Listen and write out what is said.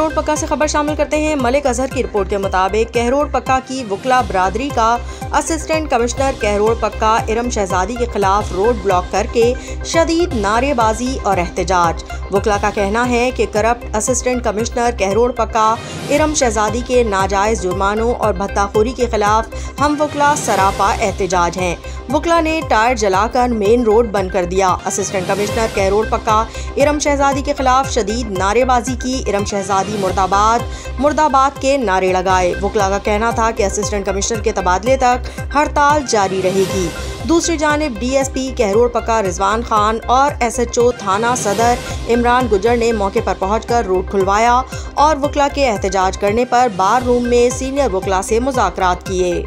कहरोड़ से खबर शामिल करते हैं। मलिक अजहर की रिपोर्ट के मुताबिक कहरोड़ की वकला बरादरी का असिस्टेंट कमिश्नर कहरोड़ इरम शहजादी के खिलाफ रोड ब्लॉक करके शदीद नारेबाजी और एहतजाज। वकला का कहना है कि करप्ट असिस्टेंट कमिश्नर कहरोड़ इरम शहजादी के नाजायज जुर्मानों और भत्ताखोरी के खिलाफ हम वकला सरापा एहतजाज हैं। वकला ने टायर जलाकर मेन रोड बंद कर दिया। असिस्टेंट कमिश्नर कहरोड़ इरम शहजादी के खिलाफ शदीद नारेबाजी की। इरम शहजादी मुर्दाबाद मुर्दाबाद के नारे लगाए। वकला का कहना था कि असिस्टेंट कमिश्नर के तबादले तक हड़ताल जारी रहेगी। दूसरी जानिब DSP कहरोड़ रिजवान खान और SHO थाना सदर इमरान गुजर ने मौके पर पहुंचकर रोड खुलवाया और वकला के एहतजाज करने पर बार रूम में सीनियर वकला से मुज़ाकरात किए।